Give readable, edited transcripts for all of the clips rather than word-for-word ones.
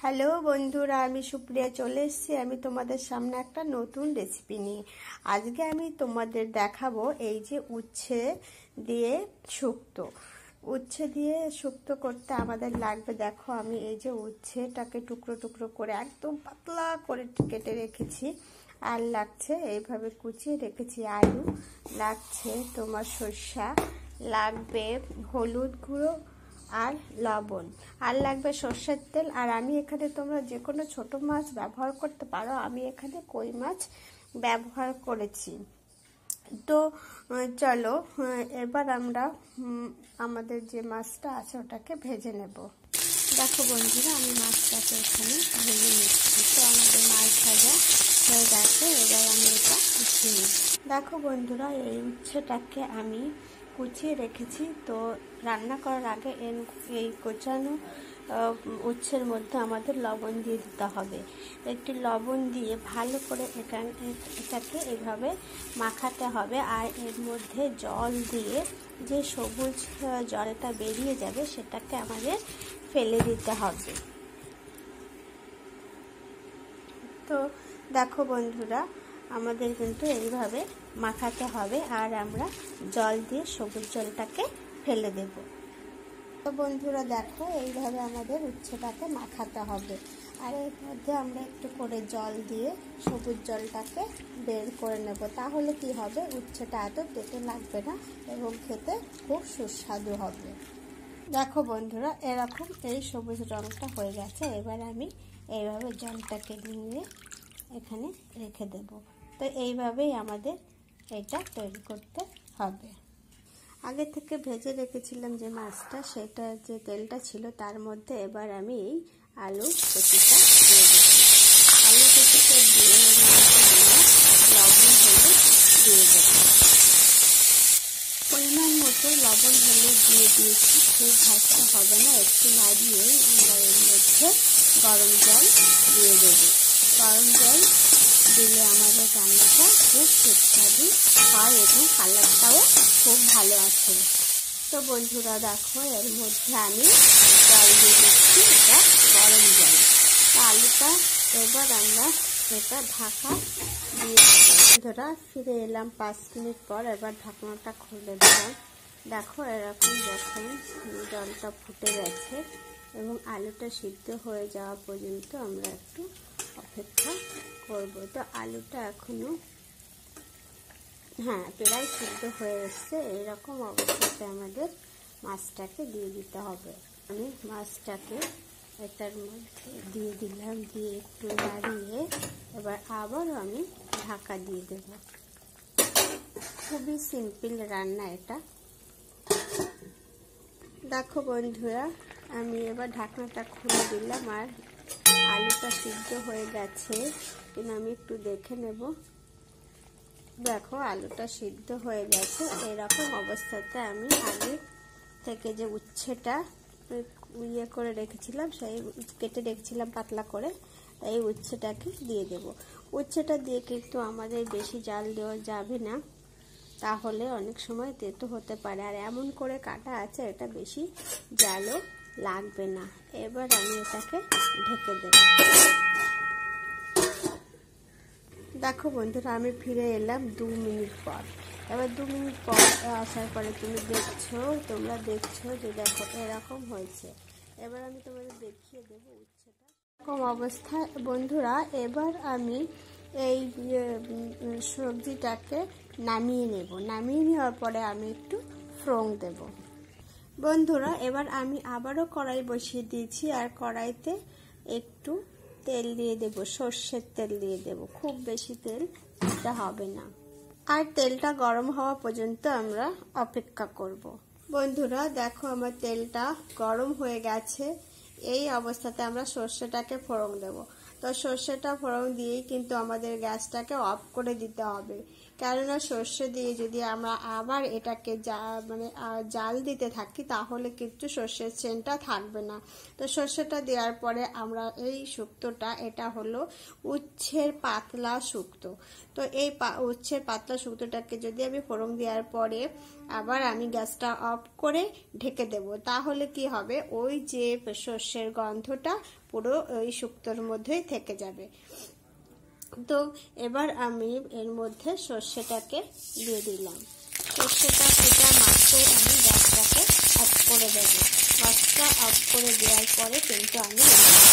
Hello বন্ধুরা, আমি সুপ্রিয়া চলে এসেছি। আমি তোমাদের সামনে একটা নতুন রেসিপি নিয়ে। আজকে আমি তোমাদের দেখাবো এই যে উচ্ছে দিয়ে শুক্তো। উচ্ছে দিয়ে শুক্তো করতে আমাদের লাগবে, দেখো আমি এই যে উচ্ছেটাকে টুকরো টুকরো করে একদম পাতলা করে কেটে রেখেছি। আর লাগছে এইভাবে কুচিয়ে রেখেছি আলু, লাগছে তোমার সরষা, লাগবে হলুদ গুঁড়ো আর লবণ, আর লাগবে সর্ষের তেল। আর আমি এখানে তোমরা যে কোনো ছোটো মাছ ব্যবহার করতে পারো, আমি এখানে কই মাছ ব্যবহার করেছি। তো চলো এবার আমরা আমাদের যে মাছটা আছে ওটাকে ভেজে নেব। দেখো বন্ধুরা, আমি মাছটাকে এখানে ভেজে নিচ্ছি। তো আমাদের মাছ ভাজা হয়ে গেছে, এবার আমি এটা উঠিয়ে নিই। দেখো বন্ধুরা, এই উচ্ছেটাকে আমি কুচিয়ে রেখেছি। তো রান্না করার আগে এই কোচানো উচ্ছের মধ্যে আমাদের লবণ দিয়ে দিতে হবে। একটু লবণ দিয়ে ভালো করে এটাকে এভাবে মাখাতে হবে। আর এর মধ্যে জল দিয়ে যে সবুজ জলটা বেরিয়ে যাবে সেটাকে আমাদের ফেলে দিতে হবে। তো দেখো বন্ধুরা, আমাদের কিন্তু এইভাবে মাখাতে হবে আর আমরা জল দিয়ে সবুজ জলটাকে ফেলে দেব। তো বন্ধুরা দেখো, এইভাবে আমাদের উচ্ছেটাকে মাখাতে হবে। আর এর মধ্যে আমরা একটু করে জল দিয়ে সবুজ জলটাকে বের করে নেব। তাহলে কি হবে, উচ্ছেটা এত তেতো লাগবে না এবং খেতে খুব সুস্বাদু হবে। দেখো বন্ধুরা, এরকম এই সবুজ রঙটা হয়ে গেছে। এবার আমি এইভাবে জলটাকে নিয়ে এখানে রেখে দেব। তো এইভাবেই আমাদের এটা তৈরি করতে হবে। আগে থেকে ভেজে রেখেছিলাম যে মাছটা, সেটা যে তেলটা ছিল তার মধ্যে এবার আমি এই আলু কুচিটা দিয়ে দেব। আলু কুচিটা দিয়ে লবণ হলুদ দিয়ে দেব। পরিমাণ মতো লবণ হলুদ দিয়ে দিয়েছি। খুব ভাজতে হবে না, একটু নাড়িয়েই আমরা এর মধ্যে গরম জল দিয়ে দেব। গরম জল দিলে আমাদের রান্নাটা খুব সুস্বাদু হয় এবং কালারটাও খুব ভালো আসে। তো বন্ধুরা দেখো, এর মধ্যে আমি জল দিয়ে দিচ্ছি, এটা গরম জল। আলুটা এবার আমরা এটা ঢাকা দিয়ে দেবো। বন্ধুরা ফিরে এলাম 5 মিনিট পর। এবার ঢাকনাটা খুলে দিলাম। দেখো এরকম যখন জলটা ফুটে গেছে এবং আলুটা সিদ্ধ হয়ে যাওয়া পর্যন্ত আমরা একটু অপেক্ষা করব। তো আলুটা এখনো প্রায় সিদ্ধ হয়ে এসছে। এরকম অবস্থাতে আমাদের মাছটাকে দিয়ে দিতে হবে। আমি মাছটাকে এটার মধ্যে দিয়ে দিলাম, দিয়ে একটু নাড়িয়ে এবার আবার আমি ঢাকা দিয়ে দেব। খুবই সিম্পল রান্না এটা। দেখো বন্ধুরা, আমি এবার ঢাকনাটা খুলে দিলাম আর আলুটা সিদ্ধ হয়ে গেছে কিনা আমি একটু দেখে নেব। দেখো আলুটা সিদ্ধ হয়ে গেছে। এরকম অবস্থাতে আমি আগে থেকে যে উচ্ছেটা করে রেখেছিলাম, সেই কেটে রেখেছিলাম পাতলা করে, এই উচ্ছেটাকে দিয়ে দেব। উচ্ছেটা দিয়ে কিন্তু আমাদের বেশি জাল দেওয়া যাবে না, তাহলে অনেক সময় তেতো হতে পারে। আর এমন করে কাটা আছে, এটা বেশি জালও লাগবে না। এবার আমি এটাকে ঢেকে দেব। দেখো বন্ধুরা, আমি ফিরে এলাম 2 মিনিট পর। এবার 2 মিনিট পর আসার পরে তোমরা দেখছো যে দেখো এরকম হয়েছে। এবার আমি তোমাদের দেখিয়ে দেবো উচ্ছেটা এরকম অবস্থায়। বন্ধুরা এবার আমি এই সবজিটাকে নামিয়ে নেব। নামিয়ে নেওয়ার পরে আমি একটু ফোড়ন দেব। বন্ধুরা এবার আমি আবারও কড়াই বসিয়ে দিয়েছি আর কড়াইতে একটু তেল দিয়ে দেব, সর্ষের তেল দিয়ে দেব। খুব বেশি তেল দিতে হবে না। আর তেলটা গরম হওয়া পর্যন্ত আমরা অপেক্ষা করব। বন্ধুরা দেখো, আমার তেলটা গরম হয়ে গেছে। এই অবস্থাতে আমরা সর্ষেটাকে ফোড়ন দেব। তো সর্ষেটা ফোড়ন দিয়েই কিন্তু আমাদের গ্যাসটাকে অফ করে দিতে হবে। কেননা সর্ষে দিয়ে যদি আমরা আবার এটাকে জাল দিতে থাকি তাহলে কিন্তু সর্ষের চেনটা থাকবে না। তো সর্ষেটা দেওয়ার পরে আমরা এই শুক্তোটা, এটা হলো উচ্ছের পাতলা শুক্তো। তো এই উচ্ছের পাতলা শুক্তোটাকে যদি আমি ফোড়ন দেওয়ার পরে আবার আমি গ্যাসটা অফ করে ঢেকে দেব, তাহলে কি হবে, ওই যে সর্ষের গন্ধটা পুরো ওই শুক্তোর মধ্যেই থেকে যাবে। তো এবার আমি এর মধ্যে সর্ষেটাকে দিয়ে দিলাম। সর্ষেটা ফোটা মাত্রই আমি গ্যাসটাকে অফ করে দেবো। গ্যাসটা অফ করে দেওয়ার পরে কিন্তু আমি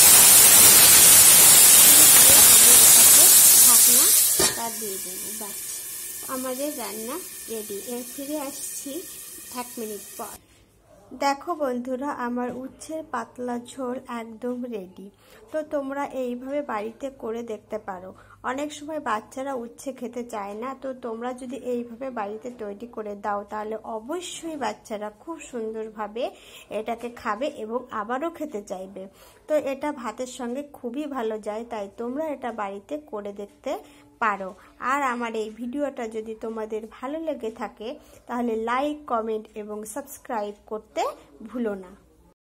এটাকে ঢাকনাটা দিয়ে দেবো। বাস, আমাদের রান্না রেডি। এর ফিরে আসছি 1 মিনিট পর। দেখো বন্ধুরা, আমার উচ্ছের পাতলা ঝোল একদম রেডি। তো তোমরা এইভাবে বাড়িতে করে দেখতে পারো। অনেক সময় বাচ্চারা উচ্ছে খেতে চায় না, তো তোমরা যদি এইভাবে বাড়িতে তৈরি করে দাও তাহলে অবশ্যই বাচ্চারা খুব সুন্দরভাবে এটাকে খাবে এবং আবারও খেতে চাইবে। তো এটা ভাতের সঙ্গে খুবই ভালো যায়, তাই তোমরা এটা বাড়িতে করে দেখতে পারো। আর আমার এই ভিডিওটা যদি তোমাদের ভালো লেগে থাকে তাহলে লাইক, কমেন্ট এবং সাবস্ক্রাইব করতে ভুলো না।